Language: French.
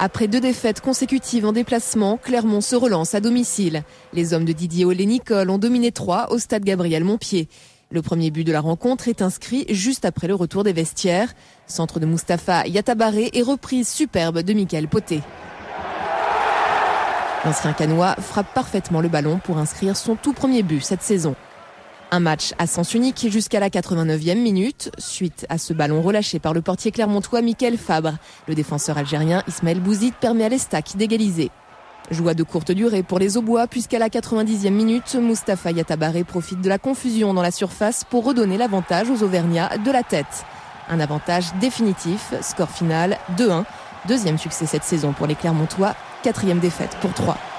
Après 2 défaites consécutives en déplacement, Clermont se relance à domicile. Les hommes de Didier Ollé-Nicole ont dominé 3 au stade Gabriel-Montpied. Le premier but de la rencontre est inscrit juste après le retour des vestiaires. Centre de Mustapha Yatabaré et reprise superbe de Mickaël Poté. L'ancien Cannois frappe parfaitement le ballon pour inscrire son tout premier but cette saison. Un match à sens unique jusqu'à la 89e minute, suite à ce ballon relâché par le portier clermontois Mickaël Fabre. Le défenseur algérien Ismaël Bouzid permet à l'Estac d'égaliser. Joie de courte durée pour les Aubois puisqu'à la 90e minute, Mustapha Yatabaré profite de la confusion dans la surface pour redonner l'avantage aux Auvergnats de la tête. Un avantage définitif, score final 2-1. Deuxième succès cette saison pour les Clermontois, 4e défaite pour 3.